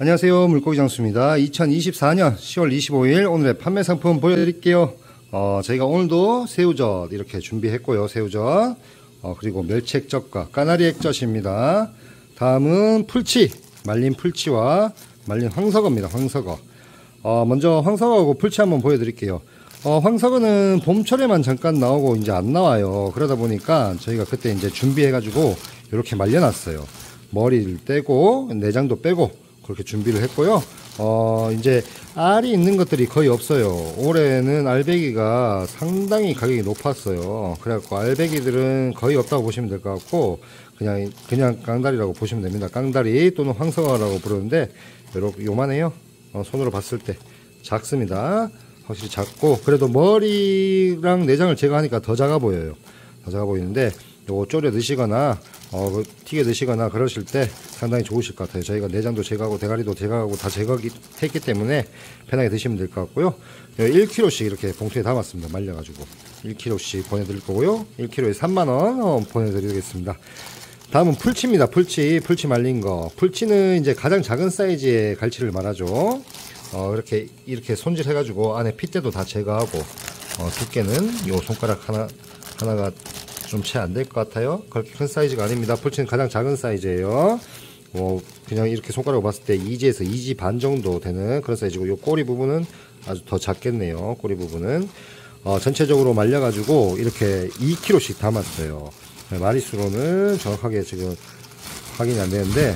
안녕하세요, 물고기 장수입니다. 2024년 10월 25일 오늘의 판매 상품 보여드릴게요. 저희가 오늘도 새우젓 이렇게 준비했고요. 새우젓, 그리고 멸치액젓과 까나리 액젓입니다. 다음은 풀치, 말린 풀치와 말린 황석어입니다. 황석어. 먼저 황석어하고 풀치 한번 보여드릴게요. 황석어는 봄철에만 잠깐 나오고 이제 안 나와요. 그러다 보니까 저희가 그때 이제 준비해가지고 이렇게 말려놨어요. 머리를 떼고 내장도 빼고 그렇게 준비를 했고요. 이제 알이 있는 것들이 거의 없어요. 올해는 알배기가 상당히 가격이 높았어요. 그래갖고 알배기들은 거의 없다고 보시면 될 것 같고 그냥 깡다리라고 보시면 됩니다. 깡다리 또는 황석어라고 부르는데 요만해요. 손으로 봤을 때 작습니다. 확실히 작고 그래도 머리랑 내장을 제거하니까 더 작아 보여요. 더 작아 보이는데 요거 졸여 드시거나 튀겨 드시거나 그러실 때 상당히 좋으실 것 같아요. 저희가 내장도 제거하고 대가리도 제거하고 다 제거했기 때문에 편하게 드시면 될 것 같고요. 1kg씩 이렇게 봉투에 담았습니다. 말려가지고 1kg씩 보내드릴 거고요. 1kg에 3만원 보내드리겠습니다. 다음은 풀치입니다. 풀치 말린 거. 풀치는 이제 가장 작은 사이즈의 갈치를 말하죠. 이렇게 손질해가지고 안에 핏대도 다 제거하고 두께는 요 손가락 하나가 좀 채 안 될 것 같아요. 그렇게 큰 사이즈가 아닙니다. 풀치는 가장 작은 사이즈예요. 그냥 이렇게 손가락으로 봤을 때 2지에서 2지 반 정도 되는 그런 사이즈고, 요 꼬리 부분은 아주 더 작겠네요. 꼬리 부분은 전체적으로 말려가지고 이렇게 2kg씩 담았어요. 마리수로는 정확하게 지금 확인이 안 되는데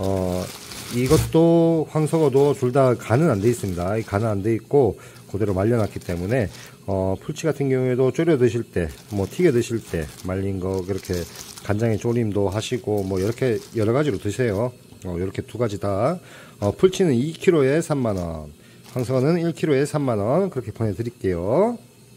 이것도 황석어도 둘 다 간은 안 돼 있습니다. 간은 안 돼 있고 그대로 말려놨기 때문에 풀치 같은 경우에도 졸여 드실 때, 튀겨 드실 때 말린 거 그렇게 간장에 조림도 하시고 이렇게 여러 가지로 드세요. 이렇게 두 가지 다. 풀치는 2kg에 3만원, 황석어는 1kg에 3만원 그렇게 보내드릴게요.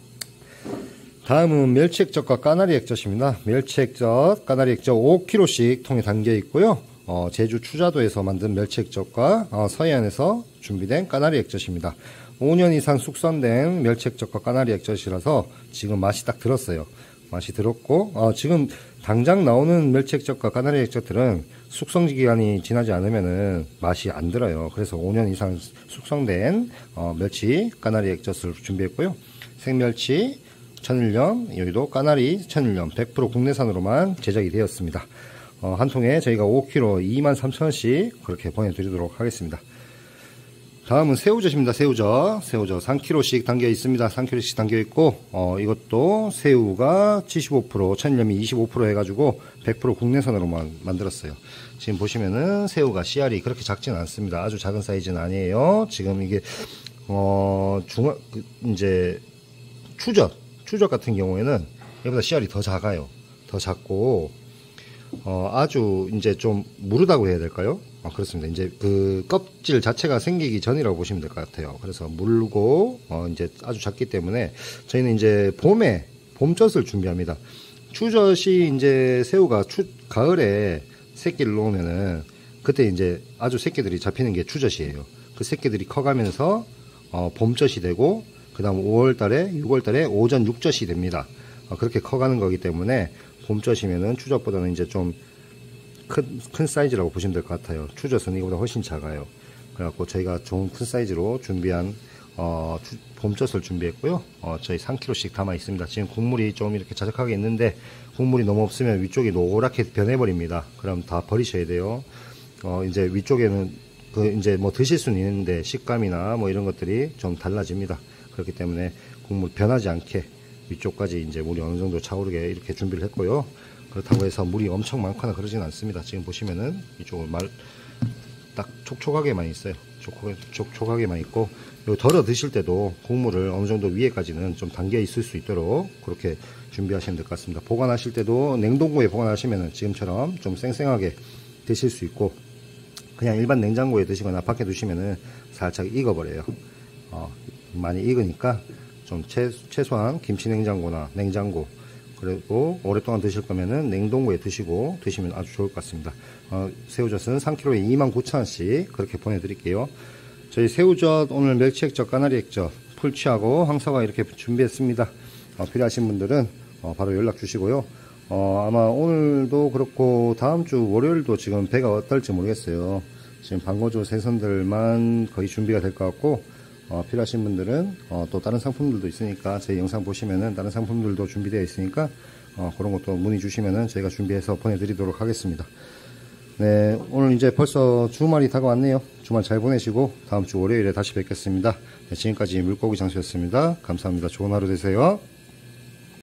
다음은 멸치액젓과 까나리 액젓입니다. 멸치액젓, 까나리 액젓 5kg씩 통에 담겨 있고요. 제주 추자도에서 만든 멸치액젓과 서해안에서 준비된 까나리 액젓입니다. 5년 이상 숙성된 멸치액젓과 까나리 액젓이라서 지금 맛이 딱 들었어요. 맛이 들었고 지금 당장 나오는 멸치액젓과 까나리 액젓들은 숙성 기간이 지나지 않으면은 맛이 안 들어요. 그래서 5년 이상 숙성된 멸치 까나리 액젓을 준비했고요. 생멸치 천일염, 여기도 까나리 천일염 100% 국내산으로만 제작이 되었습니다. 한 통에 저희가 5kg 23,000원씩 그렇게 보내드리도록 하겠습니다. 다음은 새우젓입니다. 새우젓 3kg씩 담겨 있습니다. 3kg씩 담겨 있고 이것도 새우가 75%, 천일염이 25% 해가지고 100% 국내산으로만 만들었어요. 지금 보시면은 새우가 씨알이 그렇게 작지는 않습니다. 아주 작은 사이즈는 아니에요. 지금 이게 이제 추젓 같은 경우에는 얘보다 씨알이 더 작아요. 더 작고 아주 이제 좀 무르다고 해야 될까요? 그렇습니다. 이제 그 껍질 자체가 생기기 전이라고 보시면 될 것 같아요. 그래서 물고 이제 아주 작기 때문에 저희는 이제 봄젓을 준비합니다. 추젓이 이제 새우가 가을에 새끼를 놓으면은 그때 이제 아주 새끼들이 잡히는 게 추젓이에요. 그 새끼들이 커가면서 봄젓이 되고 그 다음 5월달에 6월달에 오전 육젓이 됩니다. 그렇게 커가는 거기 때문에 봄젓이면은 추젓보다는 이제 좀 큰 사이즈라고 보시면 될 것 같아요. 추젓은 이거보다 훨씬 작아요. 그래갖고 저희가 좋은 큰 사이즈로 준비한 봄젓을 준비했고요. 저희 3kg씩 담아 있습니다. 지금 국물이 좀 이렇게 자작하게 있는데 국물이 너무 없으면 위쪽이 노랗게 변해버립니다. 그럼 다 버리셔야 돼요. 이제 위쪽에는 이제 드실 수는 있는데 식감이나 이런 것들이 좀 달라집니다. 그렇기 때문에 국물 변하지 않게 위쪽까지 이제 물이 어느 정도 차오르게 이렇게 준비를 했고요. 그렇다고 해서 물이 엄청 많거나 그러진 않습니다. 지금 보시면은 이쪽은 딱 촉촉하게만 있어요. 촉촉하게만 있고, 요 덜어 드실 때도 국물을 어느 정도 위에까지는 좀 담겨 있을 수 있도록 그렇게 준비하시면 될 것 같습니다. 보관하실 때도 냉동고에 보관하시면은 지금처럼 좀 쌩쌩하게 드실 수 있고, 그냥 일반 냉장고에 드시거나 밖에 두시면은 살짝 익어버려요. 많이 익으니까 좀 최소한 김치냉장고나 냉장고, 그리고 오랫동안 드실 거면은 냉동고에 드시면 아주 좋을 것 같습니다. 새우젓은 3kg에 29,000원씩 그렇게 보내드릴게요. 저희 새우젓 오늘 멸치액젓, 까나리 액젓, 풀치하고 황석어 이렇게 준비했습니다. 필요하신 분들은 바로 연락 주시고요. 아마 오늘도 그렇고 다음주 월요일도 지금 배가 어떨지 모르겠어요. 지금 방거조 생선들만 거의 준비가 될 것 같고, 필요하신 분들은 또 다른 상품들도 있으니까 제 영상 보시면은 다른 상품들도 준비되어 있으니까 그런 것도 문의 주시면은 저희가 준비해서 보내드리도록 하겠습니다. 네, 오늘 이제 벌써 주말이 다가왔네요. 주말 잘 보내시고 다음 주 월요일에 다시 뵙겠습니다. 네, 지금까지 물고기 장수였습니다. 감사합니다. 좋은 하루 되세요.